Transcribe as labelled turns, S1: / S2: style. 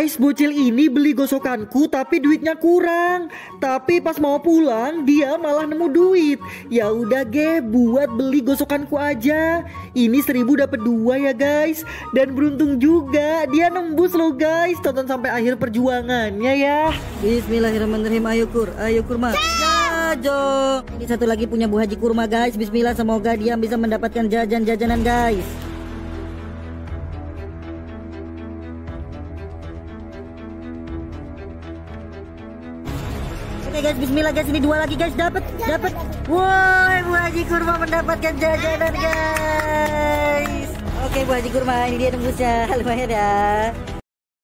S1: Guys, bocil ini beli gosokanku tapi duitnya kurang. Tapi pas mau pulang dia malah nemu duit. Ya udah ge, buat beli gosokanku aja. Ini 1000 dapat 2 ya guys. Dan beruntung juga dia nembus loh guys. Tonton sampai akhir perjuangannya ya.
S2: Bismillahirrahmanirrahim. Ayo kurma. Jajo. Ini satu lagi punya Bu Haji kurma guys. Bismillah, semoga dia bisa mendapatkan jajan-jajanan guys. Oke guys, bismillah guys, ini 2 lagi guys, dapat. Woi, Bu Haji kurma mendapatkan jajanan guys. Oke Bu Haji kurma, ini dia nembusnya, lumayan ya.